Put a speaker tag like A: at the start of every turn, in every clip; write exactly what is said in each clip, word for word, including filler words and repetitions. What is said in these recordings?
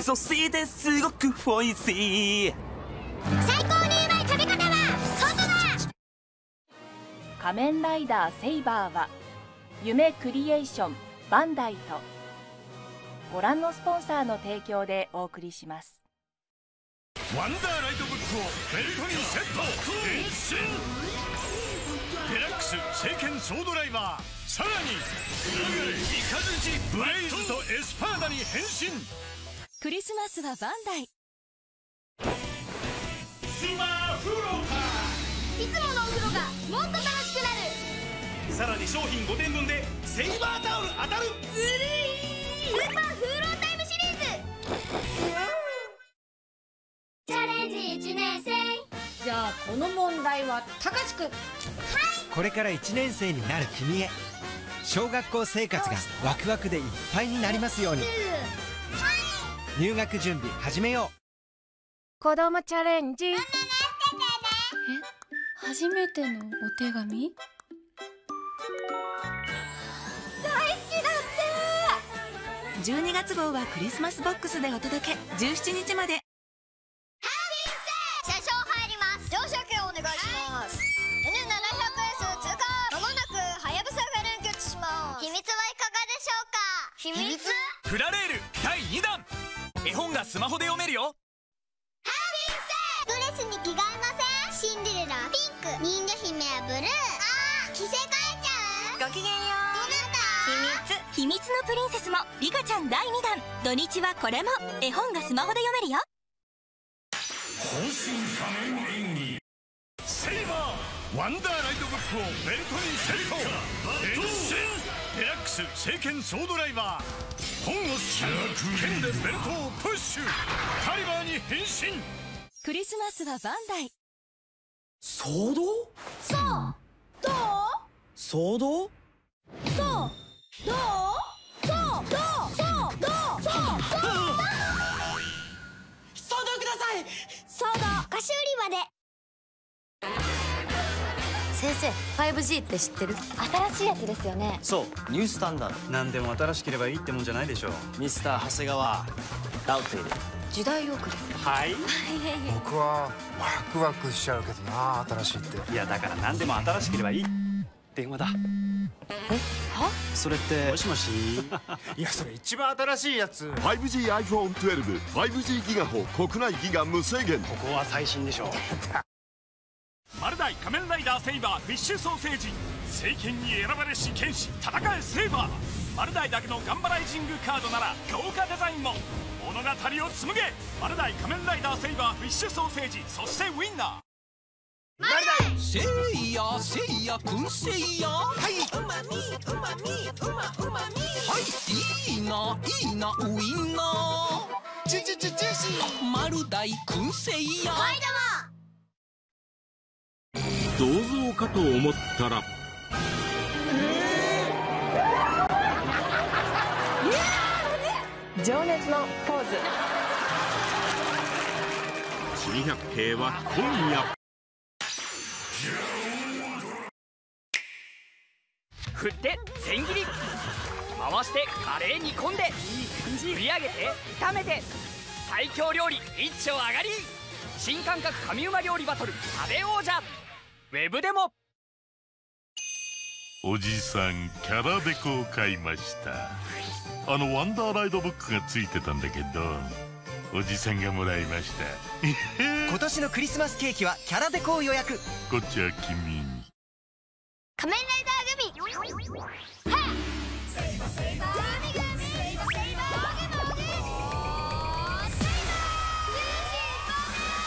A: そしてすごくおいしい。
B: 最高にうまい食べ方は外だ。
C: 仮面ライダーセイバーは夢クリエーションバンダイとご覧のスポンサーの提供でお送りします。
D: ワンダーライドブックをベルトにセット変身。デラックス聖剣ソードライバー、さらにイカズチブレイズとエスパーダに変身。
E: クリスマスはバンダイ。
D: スマーフロータ
B: いつものお風呂がもっと楽しくなる。
D: ー、さらに商品ごてんぶんでセイバータオル当たる。
B: ずるい。スーパーフーロータイムシリーズ。チャレンジいちねん生。
F: じゃあこの問題はたかしくん。
G: これからいちねん生になる君へ、小学校生活がワクワクでいっぱいになりますように。入学準備始めよう。
F: 子供チャレンジ。
E: え、初めてのお手紙？
B: 大好きだって。
H: じゅうにがつ号はクリスマスボックスでお届け。じゅうしちにちまで。
B: 車掌入ります。乗車券お願いします。 エヌななひゃくエス 通過。まもなくはやぶさが連結します。秘密はいかがでしょうか。秘密。
A: プラレールだいにだん、絵本がスマホで読めるよ。
B: ドレスに着替えません？シンデレラピンク、人魚姫はブルー。あー、着せ替えちゃう。
H: ごきげんよ
B: どなた？
H: 秘密。秘密のプリンセスもリカちゃんだいにだん。土日はこれも絵本がスマホで読めるよ。
D: 本心仮面演技セイバー、ワンダーライドブックをベルトにセット変身。デラックス聖剣ソードライバー、本をスキャン、剣でベルトをプッシュ。カリバーに変身。
E: クリスマスはバンダイ。
A: 騒動？
B: そう。どう？
A: 騒動？
B: そう。どう？そう。どう？そう。どう？そう。どう？
A: 騒動ください。
B: 騒動菓子売り場で。
F: 先生 ファイブジー って知ってる？新しいやつですよね。
I: そう、ニュースタンダード。何でも新しければいいってもんじゃないでしょう。ミスター長谷川ダウトイル。
F: 時代遅れ。
I: はい。
J: 僕はワクワクしちゃうけどな、新しいって。
I: いやだから何でも新しければいい。電話だ。
F: え、は？
I: それってもしもし
J: いやそれ一番新しいやつ。
K: ファイブジーアイフォンじゅうに、ファイブジー ギガ砲、国内ギガ無制限。
I: ここは最新でしょう。
D: マルダイ仮面ライダーセイバーフィッシュソーセージ、聖剣に選ばれし剣士戦えセイバー。マルダイだけのガンバライジングカードなら豪華デザインも。物語を紡げ。マルダイ仮面ライダーセイバーフィッシュソーセージ、そしてウィンナー。
B: マルダイ。
A: せいやせいやくんせいや。はい。
B: うまみうまみうまうまみ。
A: はい、いいないいなウインナー。
B: ジュジュジュジューシー。
A: マルダイくんせいや。
B: はいどうも。
L: 銅像かと思ったら、
C: 情熱のポーズ。
L: 珍百景は今夜。
A: 振って千切り、回してカレー煮込んで、振り上げて炒めて、最強料理一丁上がり。新感覚神うま料理バトル食べ王者。ウェブでも。
D: おじさんキャラデコを買いました。あのワンダーライドブックがついてたんだけど、おじさんがもらいました。
G: 今年のクリスマスケーキはキャラデコを予約。
D: こっちは君に。
B: 仮面ライダーグミ。はっ。セイバセイバグミグミ。セイバセイバーグモグ。セイバージューシーポ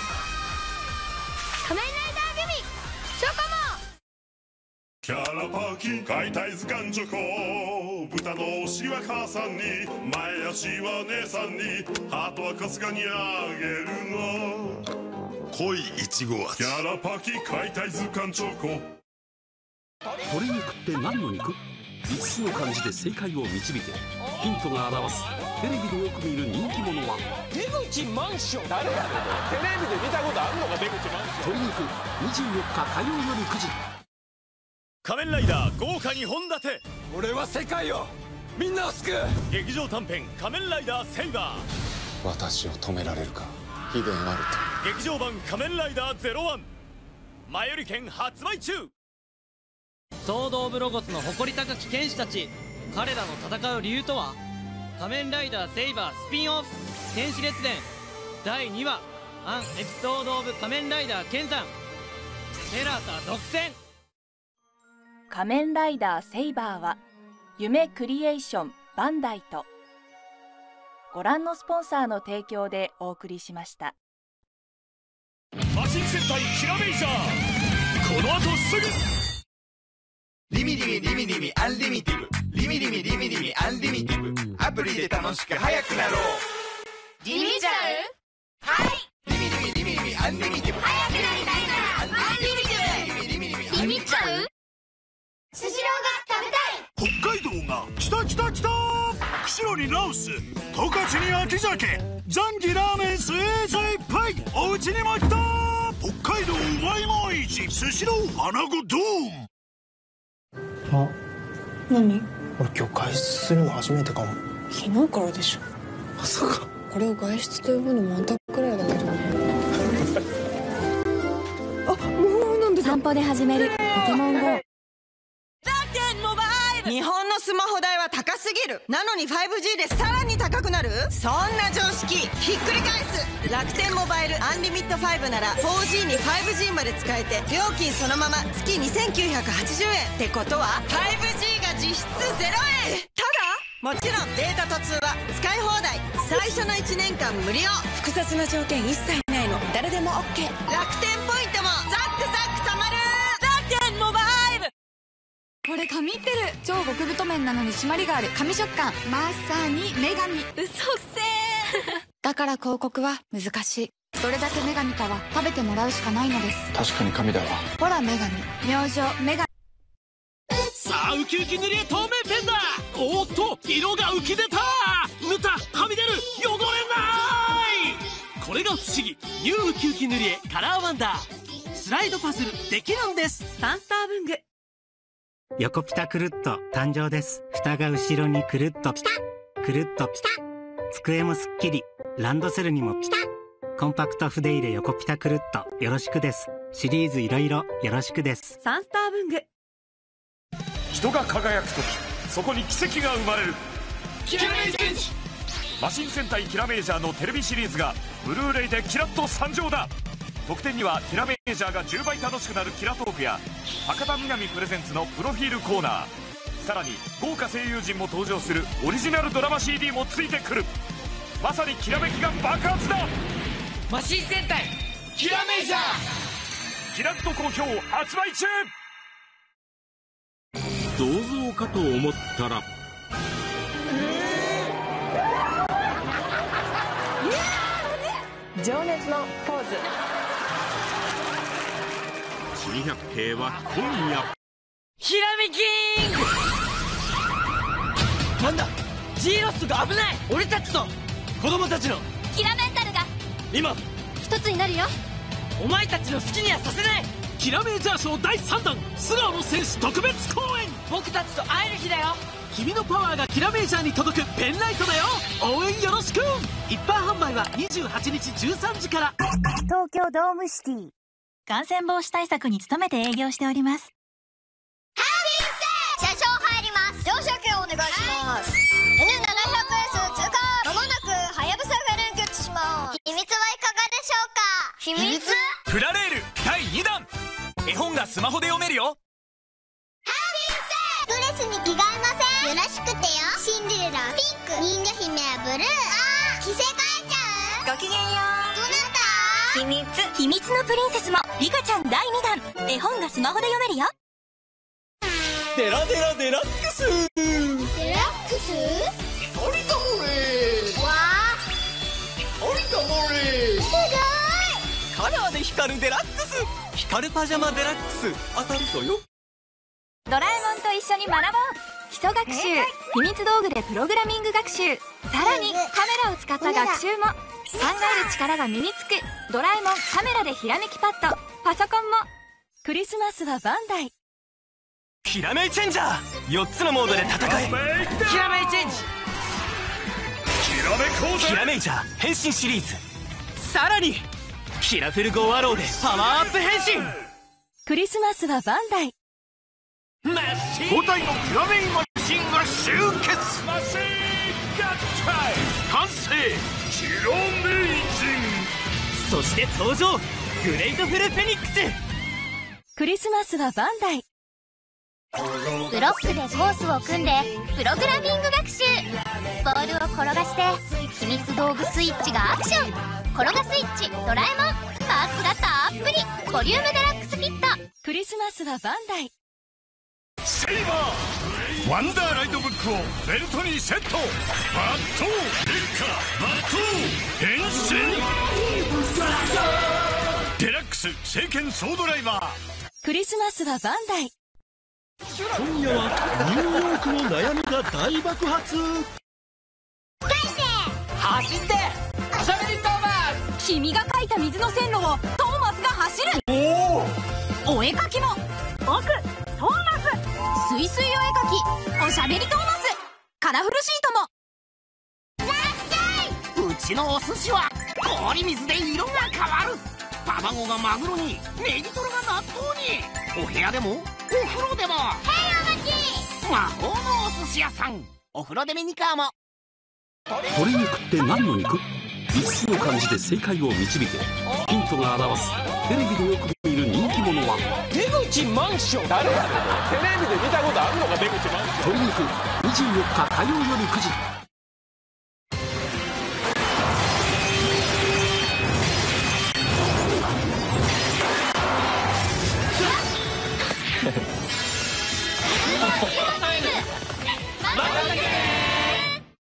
B: ン。仮面ライダーグミチョコモ。
D: キャラパーキ解体図鑑チョコ。豚のお尻は母さんに、前足は姉さんに、ハートは春日にあげるの。濃いいちご味。キャラパーキ解体図鑑チョコ。
L: 鶏肉って何の肉？いつつの漢字で正解を導け。ヒントが表すテレビでよく見る人気者は
A: 出口マンション。誰やねん。テレビで見たことあるのが出口マンション。
L: 鶏肉にじゅうよっか火曜よるくじ。
D: 仮面ライダー豪華にほん立て。
A: 俺は世界をみんなを救う。
D: 劇場短編仮面ライダーセイバー。
M: 私を止められるか、秘伝あると。
D: 劇場版仮面ライダーゼロワン前売り券発売中。
N: ソード・オブ・ロゴスの誇り高き剣士たち、彼らの戦う理由とは。仮面ライダーセイバースピンオフ剣士列伝だいにわアンエピソード・オブ仮面ライダー剣山テラサ独占。
C: 仮面ライダーセイバーは夢クリエーションバンダイとご覧のスポンサーの提供でお送りしました。
D: マシン戦隊キラメイジャー、この後すぐ。
O: リミリミリミリミアンリミティブ、リミリミリミリミアンリミティブ、アプリで楽しく速くなろう。
B: リミちゃう？はい。
O: リミリミリミリミアンリミティブ、
B: 速くなりたいならアンリミティブ。リミちゃう？スシローが食べたい。
D: 北海道が来た来た来た。釧路にラオス、十勝に秋鮭、ザンギラーメンスイーツいっぱい、おうちにも来た。北海道うまいもん市、スシロー穴子ドーン。
P: あ、何？俺今日外出するの初めてかも。昨日からでしょ。まさかこれを外出と呼ぶのもあんたくらいだけどあ、もうなんで
E: 散歩で始めるポケモン ゴー。
Q: 日本のスマホ代は高すぎる。なのに ファイブジー でさらに高くなる。そんな常識ひっくり返す。楽天モバイルアンリミットファイブなら フォージー に ファイブジー まで使えて料金そのまま月にせんきゅうひゃくはちじゅうえんってことは ファイブジー が実質ゼロえん。ただもちろんデータと通話使い放題。最初のいちねんかん無料。複雑な条件一切ないの。誰でも オーケー。楽天ポイントもザックザック貯まる。楽天モバイル。
E: これ神ってる。超極太麺なのに締まりがある神食感。まさに女神。嘘くせーだから広告は難しい。どれだけ女神かは食べてもらうしかないのです。
M: 確かに神だわ。
E: ほら女神、明星女神。
L: さあウキウキ塗り絵透明ペンだ。おーっと色が浮き出た。塗ったはみ出る。汚れない。これが不思議ニューウキウキ塗り絵カラーワンダー。スライドパズルできるんです。
H: サンスター文具。
R: 横ピタくるっと誕生です。蓋が後ろにくるっとピタッ、くるっとピタッ。机もすっきり、ランドセルにもピタッ。コンパクト筆入れ横ピタくるっとよろしくです。シリーズいろいろよろしくです。
H: サンスター文具。
D: 人が輝く時、そこに奇跡が生まれる。キラメイチェンジ。マシン戦隊キラメージャーのテレビシリーズがブルーレイでキラッと参上だ。特典にはキラメージャーがじゅうばい楽しくなるキラトークや博多みなみプレゼンツのプロフィールコーナー、さらに豪華声優陣も登場するオリジナルドラマ シーディー もついてくる。まさにきらめきが爆発だ。
A: マシン戦隊キラメージャー
D: キラッと好評発売中。
L: 銅像かと思ったら
Q: 情熱のポーズ。
L: 珍百景は今夜。
A: ひらめきーん。なんだジーロスが危ない。俺たちと子供たちの
B: キラメンタルが
A: 今
B: 一つになるよ。
A: お前たちの好きにはさせない。
L: キラメージャーショーだいさんだん素顔の戦士特別公演。
A: 僕たちと会える日だよ。
L: 君のパワーがキラメージャーに届くペンライトだよ。応援よろしく。一般販売はにじゅうはちにちじゅうさんじから。
H: 東京ドームシティ。感染防止対策に努めて営業しております。
B: ハービーセ車掌入ります。乗車券お願いします。 エヌななひゃくエス 通過。まもなくはやぶさが連結します。秘密はいかがでしょうか。秘密
D: プラレールだいにだん。絵本がスマホで読めるよ。
B: ドレスに着替えません。よろしくてよ。シンデレラピンク、人魚姫はブルー。あー、着せ替えちゃう。
H: ごきげんよう。
B: どなた？
H: 秘密秘密のプリンセスもリカちゃんだいにだん。絵本がスマホで読めるよ。
A: デラデラデラックス。
B: デラックス？
A: 光ともれ。
B: わ
A: 光ともれ。
B: ー、すご
A: カラーで光るデラックス。光るパジャマデラックス当たるぞよ。
E: ドラえもんと一緒に学ぼう。基礎学習、秘密道具でプログラミング学習、さらにカメラを使った学習も。考える力が身につくドラえもんカメラでひらめきパッド。パソコンも。
H: クリスマスはバンダイ。
A: キラメイチェンジャーよっつのモードで戦え。キラメイチェンジ。
D: きらめく
L: キラメイジャー変身シリーズ、さらにキラフルゴーアローでパワーアップ変身。
H: クリスマスはバンダイ。
D: ご体のキラメイマシンが集結。完成キラメイジン。
L: そして登場グレイトフルフェニックス。
H: クリスマスはバンダイ。
B: ブロックでコースを組んでプログラミング学習。ボールを転がして秘密道具スイッチがアクション。転がスイッチドラえもん、パーツがたっぷりボリュームデラックスキット。
H: クリスマスはバンダイ。
D: セイバーワンダーライドブックをベルトにセット。バットデッカバット変身。デラックス聖剣ソードライバー。
H: クリスマスはバンダイ。
L: 今夜はニューヨークの悩みが大爆発。
A: 走っておしゃべりトーマス。
H: 君が描いた水の線路をトーマスが走る。おお、お絵かきも僕トーマス。すいすいお絵かきおしゃべりトーマス。カラフルシートも。
L: うちのお寿司は氷水で色が変わる。卵がマグロに、ネギトロが納豆に。お部屋でもお風呂でも。魔法のお寿司屋さん、お風呂でミニカーも。
S: 鶏肉って何の肉？いつつの漢字で正解を導け。ヒントが表すテレビでよく見る人気者は
L: 出口マンション。誰やねんこれ。テレビで見たことあるのか、出口マンション。
S: 鶏肉にじゅうよっか火曜よるくじ。